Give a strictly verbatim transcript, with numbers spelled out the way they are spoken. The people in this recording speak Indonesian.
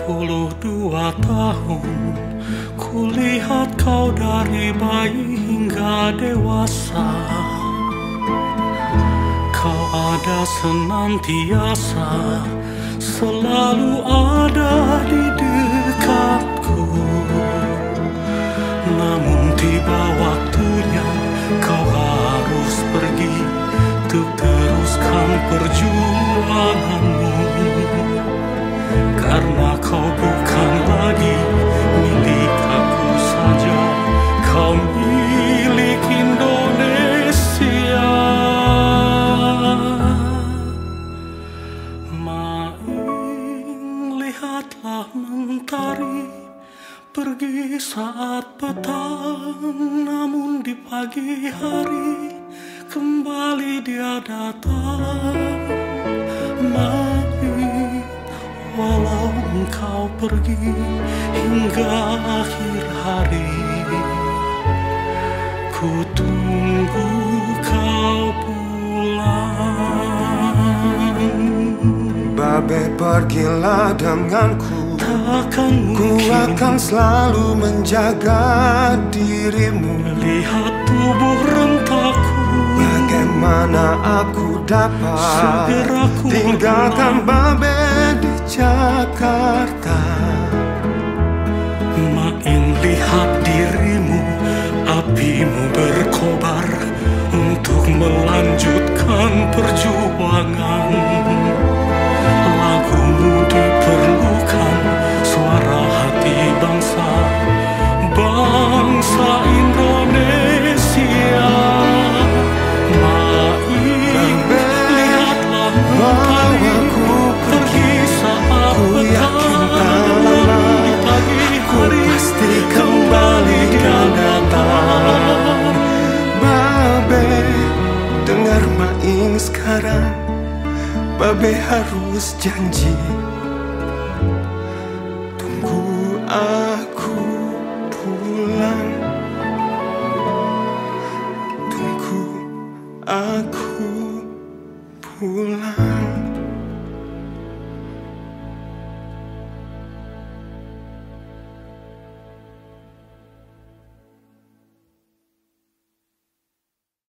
puluh dua tahun, kulihat kau dari bayi hingga dewasa. Kau ada senantiasa, selalu ada di dekatku. Namun tiba waktunya kau harus pergi untuk teruskan perjuanganmu. Karena kau bukan lagi milik aku saja, kau milik Indonesia. Maing, lihatlah mentari pergi saat petang, namun di pagi hari kembali dia datang. Maing, walau engkau pergi hingga akhir hari, ku tunggu kau pulang. Babe, pergilah denganku, takkan ku mungkin akan selalu menjaga dirimu. Lihat tubuh rentaku, bagaimana aku dapat segera ku tinggalkan pulang. Babe di Jakarta. Main, lihat dirimu, apimu berkobar untuk melanjutkan perjuangan. Lagumu diperlukan, suara hati bangsa, bangsa Indonesia. Main, lihatlah mentariku pergi saat petang, di pagi hari pasti kembali dia datang. Babe, dengar Maing sekarang, Babe harus janji, tunggu aku pulang, tunggu aku pulang.